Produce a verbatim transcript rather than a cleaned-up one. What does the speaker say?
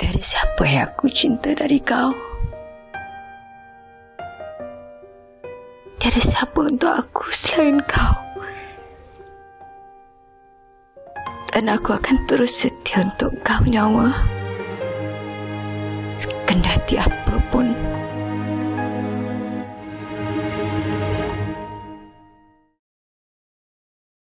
Tiada siapa yang aku cinta dari kau. Tiada siapa untuk aku selain kau. Dan aku akan terus setia untuk kau, nyawa. Kendati apa pun